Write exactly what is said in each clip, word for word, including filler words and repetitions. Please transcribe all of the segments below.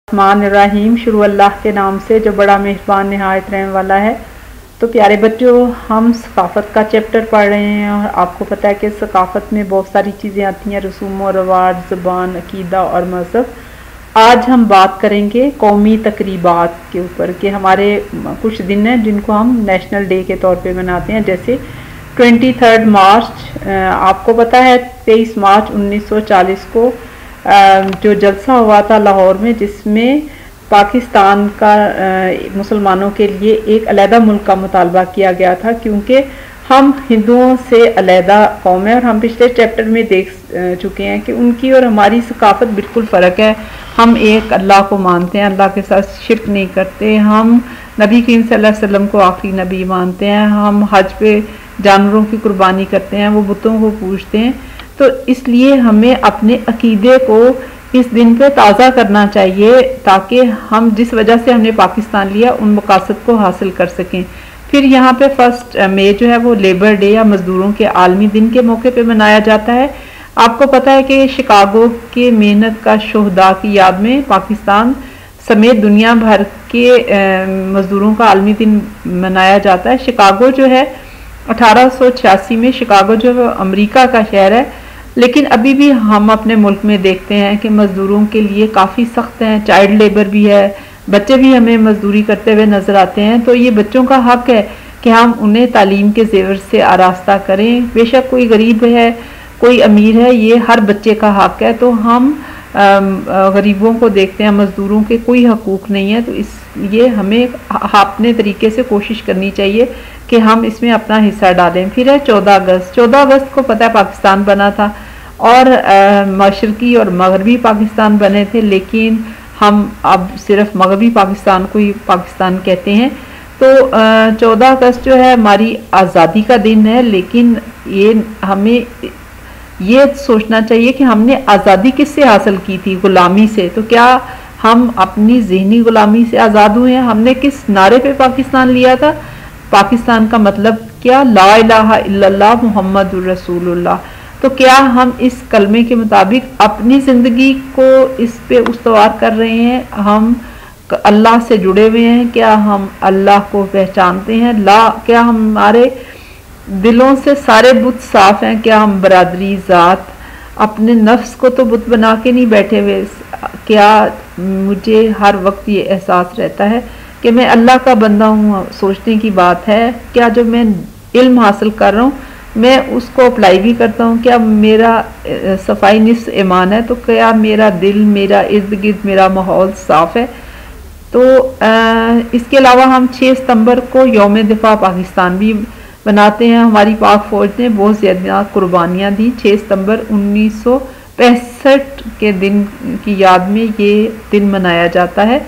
الرحمن الرحیم، شروع اللہ کے نام سے جو بڑا مہربان نہایت رحم والا ہے۔ تو پیارے بچوں، ہم ثقافت کا چیپٹر پڑھ رہے ہیں اور آپ کو پتہ ہے کہ ثقافت میں بہت ساری چیزیں آتی ہیں، رسوم و رواج، زبان، عقیدہ اور مذہب۔ آج ہم بات کریں گے قومی تقریبات کے اوپر کہ ہمارے کچھ دن ہیں جن کو ہم نیشنل ڈے کے طور پہ مناتے ہیں، جیسے ٹوینٹی تھرڈ مارچ۔ آپ کو پتہ ہے تیئیس مارچ انیس سو چالیس کو جو جلسہ ہوا تھا لاہور میں، جس میں پاکستان کا مسلمانوں کے لیے ایک علیحدہ ملک کا مطالبہ کیا گیا تھا، کیونکہ ہم ہندوؤں سے علیحدہ قوم ہے اور ہم پچھلے چیپٹر میں دیکھ چکے ہیں کہ ان کی اور ہماری ثقافت بالکل فرق ہے۔ ہم ایک اللہ کو مانتے ہیں، اللہ کے ساتھ شرک نہیں کرتے، ہم نبی کریم صلی اللہ علیہ وسلم کو آخری نبی مانتے ہیں، ہم حج پہ جانوروں کی قربانی کرتے ہیں، وہ بتوں کو پوجتے ہیں۔ تو اس لیے ہمیں اپنے عقیدے کو اس دن پہ تازہ کرنا چاہیے تاکہ ہم جس وجہ سے ہم نے پاکستان لیا ان مقاصد کو حاصل کر سکیں۔ پھر یہاں پہ فرسٹ مئی جو ہے وہ لیبر ڈے یا مزدوروں کے عالمی دن کے موقع پہ منایا جاتا ہے۔ آپ کو پتہ ہے کہ شکاگو کے محنت کا شہداء کی یاد میں پاکستان سمیت دنیا بھر کے مزدوروں کا عالمی دن منایا جاتا ہے۔ شکاگو جو ہے اٹھارہ سو چھیاسی میں شکاگو جو ہے امریکہ کا شہر ہے، لیکن ابھی بھی ہم اپنے ملک میں دیکھتے ہیں کہ مزدوروں کے لیے کافی سخت ہیں، چائلڈ لیبر بھی ہے، بچے بھی ہمیں مزدوری کرتے ہوئے نظر آتے ہیں۔ تو یہ بچوں کا حق ہے کہ ہم انہیں تعلیم کے زیور سے آراستہ کریں، بے شک کوئی غریب ہے کوئی امیر ہے، یہ ہر بچے کا حق ہے۔ تو ہم غریبوں کو دیکھتے ہیں، مزدوروں کے کوئی حقوق نہیں ہے، تو اس یہ ہمیں اپنے طریقے سے کوشش کرنی چاہیے کہ ہم اس میں اپنا حصہ ڈالیں۔ پھر ہے چودہ اگست۔ چودہ اگست کو پتہ ہے پاکستان بنا تھا اور مشرقی اور مغربی پاکستان بنے تھے، لیکن ہم اب صرف مغربی پاکستان کو ہی پاکستان کہتے ہیں۔ تو چودہ اگست جو ہے ہماری آزادی کا دن ہے، لیکن یہ ہمیں یہ سوچنا چاہیے کہ ہم نے آزادی کس سے حاصل کی تھی؟ غلامی سے۔ تو کیا ہم اپنی ذہنی غلامی سے آزاد ہوئے ہیں؟ ہم نے کس نعرے پہ پاکستان لیا تھا؟ پاکستان کا مطلب کیا؟ لا الہ الا اللہ محمد الرسول اللہ۔ تو کیا ہم اس کلمے کے مطابق اپنی زندگی کو اس پہ استوار کر رہے ہیں؟ ہم اللہ سے جڑے ہوئے ہیں؟ کیا ہم اللہ کو پہچانتے ہیں؟ لا کیا ہمارے دلوں سے سارے بت صاف ہیں؟ کیا ہم برادری، ذات، اپنے نفس کو تو بت بنا کے نہیں بیٹھے ہوئے؟ کیا مجھے ہر وقت یہ احساس رہتا ہے کہ میں اللہ کا بندہ ہوں؟ سوچنے کی بات ہے۔ کیا جو میں علم حاصل کر رہا ہوں میں اس کو اپلائی بھی کرتا ہوں؟ کیا میرا صفائی نصف ایمان ہے؟ تو کیا میرا دل، میرا ارد گرد، میرا ماحول صاف ہے؟ تو اس کے علاوہ ہم چھ ستمبر کو یوم دفاع پاکستان بھی مناتے ہیں۔ ہماری پاک فوج نے بہت زیادہ قربانیاں دی۔ چھ ستمبر انیس سو پینسٹھ کے دن کی یاد میں یہ دن منایا جاتا ہے۔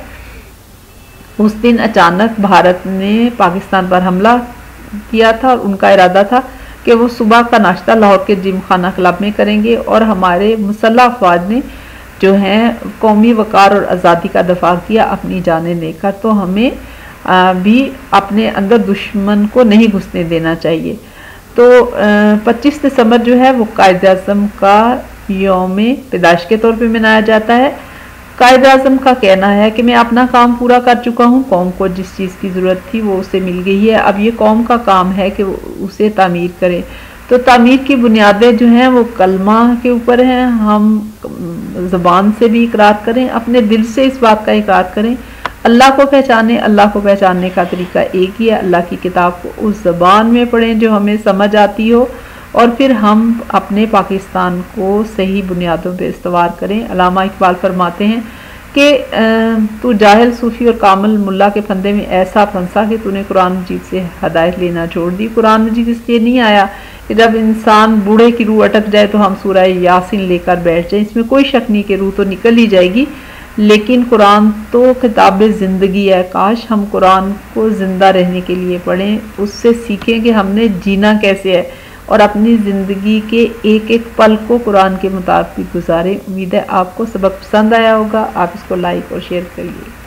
اس دن اچانک بھارت نے پاکستان پر حملہ کیا تھا اور ان کا ارادہ تھا کہ وہ صبح کا ناشتہ لاہور کے جم خانہ کلب میں کریں گے، اور ہمارے مسلح افواج نے جو ہیں قومی وقار اور آزادی کا دفاع کیا اپنی جانیں لے کر۔ تو ہمیں بھی اپنے اندر دشمن کو نہیں گھسنے دینا چاہیے۔ تو پچیس دسمبر جو ہے وہ قائد اعظم کا یوم پیدائش کے طور پہ منایا جاتا ہے۔ قائد اعظم کا کہنا ہے کہ میں اپنا کام پورا کر چکا ہوں، قوم کو جس چیز کی ضرورت تھی وہ اسے مل گئی ہے، اب یہ قوم کا کام ہے کہ وہ اسے تعمیر کرے۔ تو تعمیر کی بنیادیں جو ہیں وہ کلمہ کے اوپر ہیں۔ ہم زبان سے بھی اقرار کریں، اپنے دل سے اس بات کا اقرار کریں، اللہ کو پہچانیں۔ اللہ کو پہچاننے کا طریقہ ایک ہی ہے، اللہ کی کتاب کو اس زبان میں پڑھیں جو ہمیں سمجھ آتی ہو، اور پھر ہم اپنے پاکستان کو صحیح بنیادوں پہ استوار کریں۔ علامہ اقبال فرماتے ہیں کہ تو جاہل صوفی اور کامل ملا کے پھندے میں ایسا پھنسا کہ تو نے قرآن مجید سے ہدایت لینا چھوڑ دی۔ قرآن مجید اس لیے نہیں آیا کہ جب انسان بوڑھے کی روح اٹک جائے تو ہم سورہ یاسین لے کر بیٹھ جائیں، اس میں کوئی شک نہیں کہ روح تو نکل ہی جائے گی، لیکن قرآن تو کتاب زندگی ہے۔ کاش ہم قرآن کو زندہ رہنے کے لیے پڑھیں، اس سے سیکھیں کہ ہم نے جینا کیسے ہے، اور اپنی زندگی کے ایک ایک پل کو قرآن کے مطابق گزاریں۔ امید ہے آپ کو سبق پسند آیا ہوگا، آپ اس کو لائک اور شیئر کریے۔